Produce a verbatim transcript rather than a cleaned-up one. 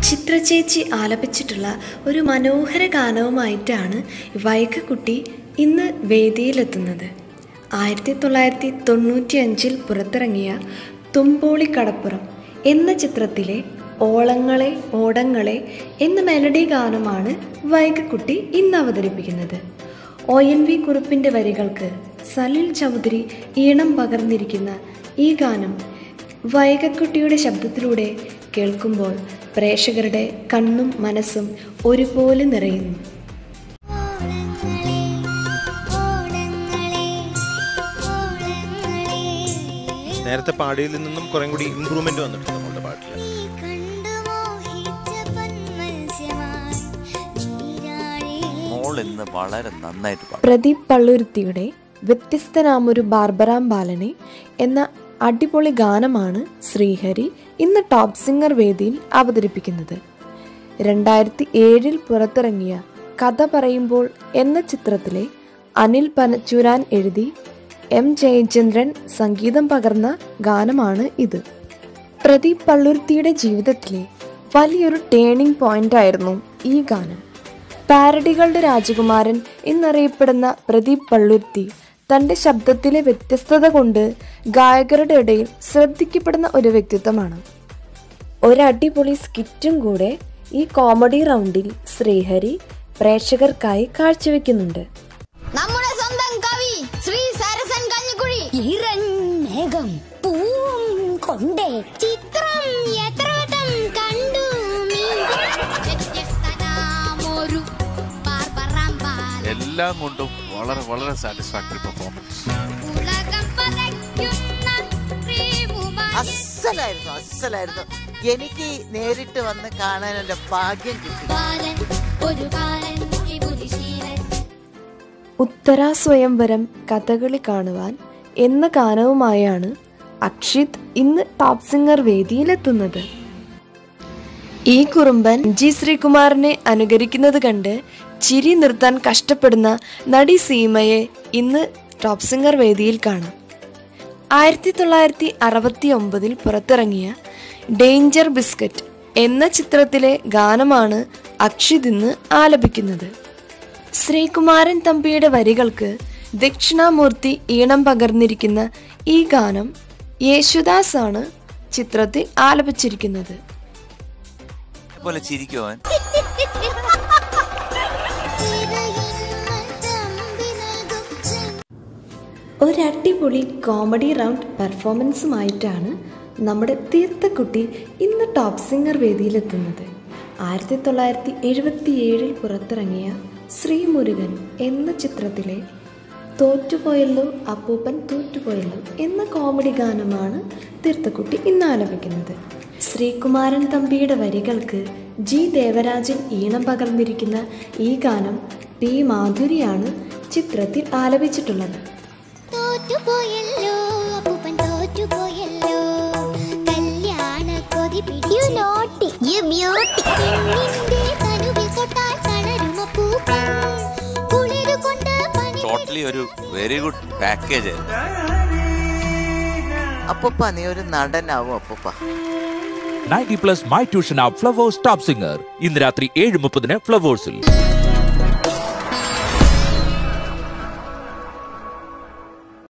ചിത്രചേച്ചി ആലപിച്ചിട്ടുള്ള ഒരു മനോഹര ഗാനവുമായിട്ടാണ് വൈഗക്കുട്ടി ഇന്ന് വേദിയിലെത്തുന്നത്. ആയിരത്തി തൊള്ളായിരത്തി തൊണ്ണൂറ്റി അഞ്ചിൽ പുറത്തിറങ്ങിയ തുമ്പോളിക്കടപ്പുറം എന്ന ചിത്രത്തിലെ ഓളങ്ങളെ ഓടങ്ങളെ എന്ന മെലഡി ഗാനമാണ് വൈഗക്കുട്ടി ഇന്ന് അവതരിപ്പിക്കുന്നത്. ഒ എൻ വി കുറുപ്പിൻ്റെ വരികൾക്ക് സലിൽ ചൗധരി ഈണം പകർന്നിരിക്കുന്ന ഈ ഗാനം വൈഗക്കുട്ടിയുടെ ശബ്ദത്തിലൂടെ കേൾക്കുമ്പോൾ പ്രേക്ഷകരുടെ കണ്ണും മനസ്സും ഒരുപോലെ നിറയുന്നു. നേരത്തെ പാടിയിൽ നിന്നും കുറേ കൂടി ഇംപ്രൂവ്മെന്റ് വന്നിട്ടുണ്ട് നമ്മുടെ പാട്ടിൽ. വളരെ നന്നായിട്ട് പ്രദീപ് പള്ളുരുത്തിയുടെ വ്യത്യസ്തനാമൊരു ബാർബറാം ബാലനെ എന്ന അടിപൊളി ഗാനമാണ് ശ്രീഹരി ഇന്ന് ടോപ്പ് സിംഗർ വേദിയിൽ അവതരിപ്പിക്കുന്നത്. രണ്ടായിരത്തി ഏഴിൽ പുറത്തിറങ്ങിയ കഥ പറയുമ്പോൾ എന്ന ചിത്രത്തിലെ അനിൽ പനച്ചൂരാൻ എഴുതി എം ജയചന്ദ്രൻ സംഗീതം പകർന്ന ഗാനമാണ് ഇത്. പ്രദീപ് പള്ളുരുത്തിയുടെ ജീവിതത്തിലെ വലിയൊരു ടേണിംഗ് പോയിന്റ് ആയിരുന്നു ഈ ഗാനം. പാരഡികളുടെ രാജകുമാരൻ എന്നറിയപ്പെടുന്ന പ്രദീപ് പള്ളുരുത്തി തൻ്റെ ശബ്ദത്തിലെ വ്യത്യസ്തത കൊണ്ട് ഗായകരുടെ ഇടയിൽ ശ്രദ്ധിക്കപ്പെടുന്ന ഒരു വ്യക്തിത്വമാണ്. ഒരടിപൊളി സ്കിറ്റും കൂടെ ഈ കോമഡി റൗണ്ടിൽ ശ്രീഹരി പ്രേക്ഷകർക്കായി കാഴ്ചവെക്കുന്നുണ്ട്. നമ്മുടെ സ്വന്തം കവി ശ്രീ സരസൻ കഞ്ഞിക്കുഴി ഇരഞ്ഞേകം പൂവും കൊണ്ടേ ചിത്രം എത്ര വട്ടം കണ്ടു എല്ലാം കൊണ്ടും വളരെ വളരെ സാറ്റിസ്ഫാക്ടറി പെർഫോമൻസ്. അസ്സലായിരുന്നു അസ്സലായിരുന്നു എനിക്ക് നേരിട്ട് വന്ന് കാണാനുള്ള ഭാഗ്യം കിട്ടി. ഉത്തരാ സ്വയംവരം കഥകളി കാണുവാൻ എന്ന ഗാനവുമായാണ് അക്ഷിത് ഇന്ന് ടോപ്പ് സിംഗർ വേദിയിലെത്തുന്നത്. ഈ കുറുമ്പൻ ജി ശ്രീകുമാറിനെ അനുകരിക്കുന്നത് കണ്ട് ചിരി നിർത്താൻ കഷ്ടപ്പെടുന്ന നടി സീമയെ ഇന്ന് ടോപ്പ് സിംഗർ വേദിയിൽ കാണാം. ആയിരത്തി തൊള്ളായിരത്തി അറുപത്തി ഒമ്പതിൽ പുറത്തിറങ്ങിയ ഡേഞ്ചർ ബിസ്ക്കറ്റ് എന്ന ചിത്രത്തിലെ ഗാനമാണ് അക്ഷിത് ഇന്ന് ആലപിക്കുന്നത്. ശ്രീകുമാരൻ തമ്പിയുടെ വരികൾക്ക് ദക്ഷിണാമൂർത്തി ഈണം പകർന്നിരിക്കുന്ന ഈ ഗാനം യേശുദാസ് ആണ് ചിത്രത്തിൽ ആലപിച്ചിരിക്കുന്നത്. ഒരടിപൊളി കോമഡി റൗണ്ട് പെർഫോമൻസുമായിട്ടാണ് നമ്മുടെ തീർത്ഥക്കുട്ടി ഇന്ന് ടോപ്പ് സിംഗർ വേദിയിലെത്തുന്നത്. ആയിരത്തി തൊള്ളായിരത്തി എഴുപത്തി ഏഴിൽ പുറത്തിറങ്ങിയ ശ്രീമുരുകൻ എന്ന ചിത്രത്തിലെ തോറ്റുപോയല്ലോ അപ്പൂപ്പൻ തോറ്റുപോയല്ലോ എന്ന കോമഡി ഗാനമാണ് തീർത്ഥക്കുട്ടി ഇന്ന് ആലപിക്കുന്നത്. ശ്രീകുമാരൻ തമ്പിയുടെ വരികൾക്ക് ജി ദേവരാജൻ ഈണം പകർന്നിരിക്കുന്ന ഈ ഗാനം പി മാധുരിയാണ് ചിത്രത്തിൽ ആലപിച്ചിട്ടുള്ളത്. ഒരു വെരി ഗുഡ് പാക്കേജ്. അപ്പൂപ്പ നീ ഒരു നടനാവും അപ്പൂപ്പ. Ninety plus my tuition app Flowers top singer ഇന്ന് രാത്രി ഏഴ് മുപ്പതിന് ഫ്ലവേഴ്സിൽ.